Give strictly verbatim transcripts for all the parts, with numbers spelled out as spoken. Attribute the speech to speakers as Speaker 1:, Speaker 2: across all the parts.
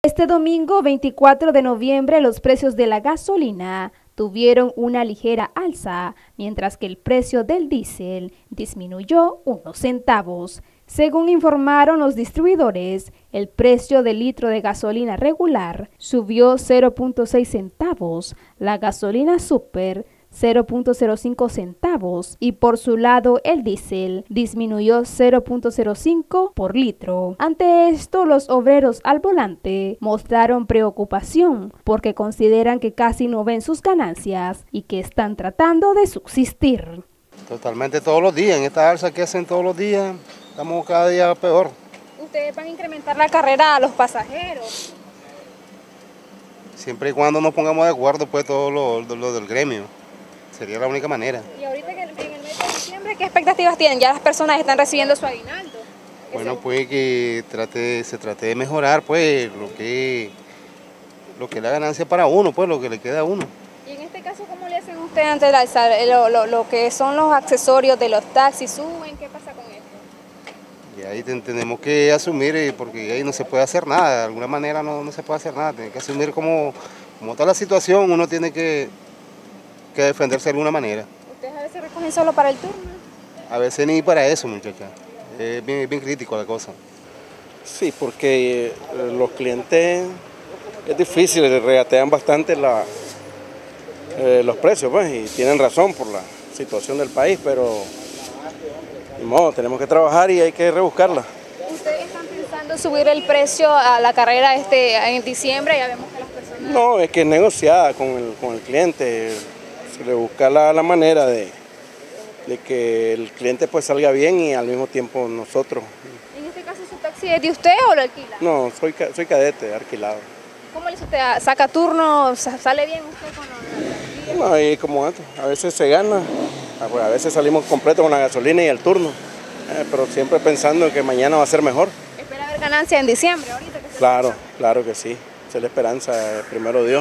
Speaker 1: Este domingo veinticuatro de noviembre los precios de la gasolina tuvieron una ligera alza, mientras que el precio del diésel disminuyó unos centavos. Según informaron los distribuidores, el precio del litro de gasolina regular subió cero punto seis centavos, la gasolina super cero punto cero cinco centavos y por su lado el diésel disminuyó cero punto cero cinco por litro. Ante esto, los obreros al volante mostraron preocupación porque consideran que casi no ven sus ganancias y que están tratando de subsistir.
Speaker 2: Totalmente todos los días, en esta alza que hacen todos los días, estamos cada día peor.
Speaker 1: ¿Ustedes van a incrementar la carrera a los pasajeros?
Speaker 2: Siempre y cuando nos pongamos de acuerdo, pues todo lo, lo, lo del gremio. Sería la única manera.
Speaker 1: Y ahorita en el, en el mes de diciembre, ¿qué expectativas tienen? Ya las personas están recibiendo su aguinaldo.
Speaker 2: Bueno, pues que trate, se trate de mejorar pues lo que, lo que es la ganancia para uno, pues lo que le queda a uno.
Speaker 1: Y en este caso, ¿cómo le hacen ustedes ante la alza? Lo, lo, lo que son los accesorios de los taxis, ¿suben? ¿Qué pasa con esto?
Speaker 2: Y ahí ten, tenemos que asumir, porque ahí no se puede hacer nada, de alguna manera no, no se puede hacer nada, tiene que asumir como, como toda la situación, uno tiene que, que defenderse de alguna manera.
Speaker 1: ¿Ustedes a veces recogen solo para el turno?
Speaker 2: A veces ni para eso, muchacha, es bien, bien crítico la cosa.
Speaker 3: Sí, porque eh, los clientes es difícil, regatean bastante la, eh, los precios, pues, y tienen razón por la situación del país, pero ni modo, tenemos que trabajar y hay que rebuscarla.
Speaker 1: ¿Ustedes están pensando subir el precio a la carrera este en diciembre? Ya vemos que las personas...
Speaker 3: No, es que es negociada con el, con el cliente, se le busca la, la manera de, de que el cliente pues salga bien y al mismo tiempo nosotros.
Speaker 1: ¿En este caso su taxi es de usted o lo alquila?
Speaker 3: No, soy, soy cadete, alquilado.
Speaker 1: ¿Cómo le dice usted? ¿Saca turno? ¿Sale bien usted con los...
Speaker 3: No, y como antes, a veces se gana, a veces salimos completos con la gasolina y el turno, eh, pero siempre pensando que mañana va a ser mejor.
Speaker 1: ¿Espera ver ganancia en diciembre ahorita? Que se
Speaker 3: claro, claro que sí, esa es la esperanza, primero Dios.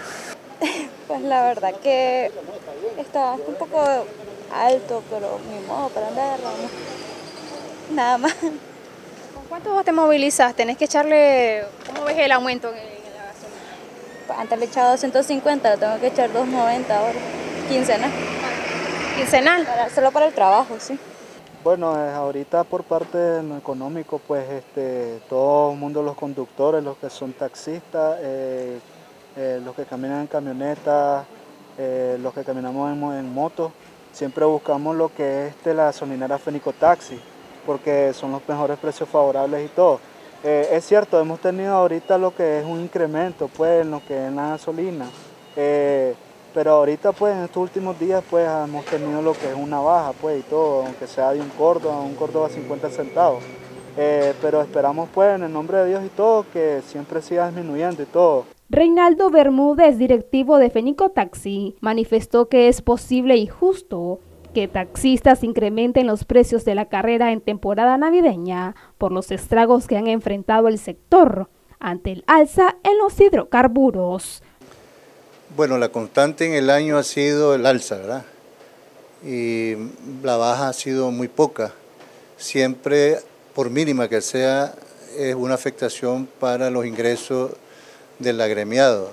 Speaker 4: Pues la verdad que está un poco alto, pero ni modo para andar, no, nada más.
Speaker 1: ¿Con cuánto vos te movilizas? ¿Tenés que echarle, cómo ves el aumento en, en la gasolina?
Speaker 4: Antes le echaba doscientos cincuenta, le tengo que echar doscientos noventa ahora, quincenal.
Speaker 1: ¿Quincenal?
Speaker 4: Para, solo para el trabajo, sí.
Speaker 5: Bueno, eh, ahorita por parte de lo económico, pues este, todo el mundo, los conductores, los que son taxistas, eh, eh, los que caminan en camionetas, eh, los que caminamos en, en moto, siempre buscamos lo que es este, la gasolinera Fenico Taxi, porque son los mejores precios favorables y todo. Eh, es cierto, hemos tenido ahorita lo que es un incremento pues, en lo que es la gasolina, eh, pero ahorita pues en estos últimos días pues hemos tenido lo que es una baja pues y todo, aunque sea de un Córdoba, un Córdoba a cincuenta centavos. Eh, pero esperamos pues en el nombre de Dios y todo que siempre siga disminuyendo y todo.
Speaker 1: Reinaldo Bermúdez, directivo de Fenico Taxi, manifestó que es posible y justo que taxistas incrementen los precios de la carrera en temporada navideña por los estragos que han enfrentado el sector ante el alza en los hidrocarburos.
Speaker 6: Bueno, la constante en el año ha sido el alza, ¿verdad? Y la baja ha sido muy poca. Siempre, por mínima que sea, es una afectación para los ingresos del agremiado.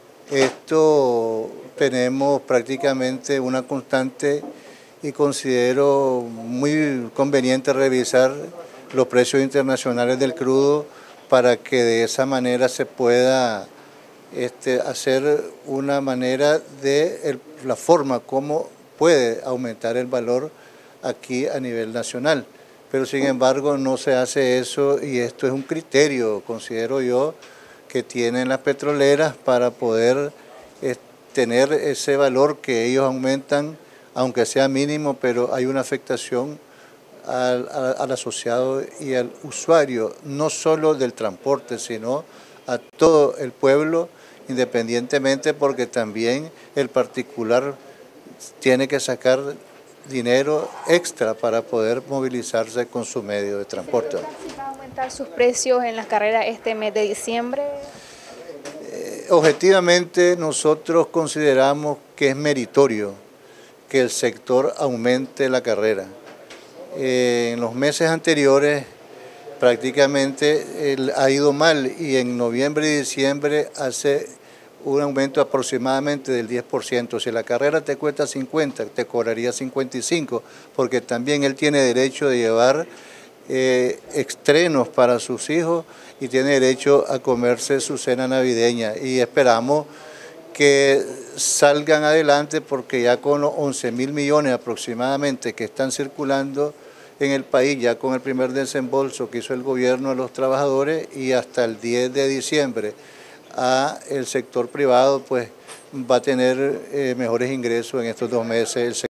Speaker 6: Esto tenemos prácticamente una constante y considero muy conveniente revisar los precios internacionales del crudo para que de esa manera se pueda este, hacer una manera de el, la forma como puede aumentar el valor aquí a nivel nacional. Pero sin embargo no se hace eso y esto es un criterio, considero yo, que tienen las petroleras para poder eh, tener ese valor que ellos aumentan, aunque sea mínimo, pero hay una afectación al, al, al asociado y al usuario, no solo del transporte, sino a todo el pueblo, independientemente porque también el particular tiene que sacar dinero extra para poder movilizarse con su medio de transporte.
Speaker 1: ¿Va a aumentar sus precios en las carreras este mes de diciembre?
Speaker 6: Eh, objetivamente nosotros consideramos que es meritorio que el sector aumente la carrera. Eh, en los meses anteriores prácticamente el, ha ido mal y en noviembre y diciembre hace un aumento aproximadamente del diez por ciento. Si la carrera te cuesta cincuenta, te cobraría cincuenta y cinco, porque también él tiene derecho de llevar eh, estrenos para sus hijos y tiene derecho a comerse su cena navideña. Y esperamos que salgan adelante porque ya con los once mil millones aproximadamente que están circulando en el país, ya con el primer desembolso que hizo el gobierno a los trabajadores y hasta el diez de diciembre a el sector privado, pues va a tener eh, mejores ingresos en estos dos meses.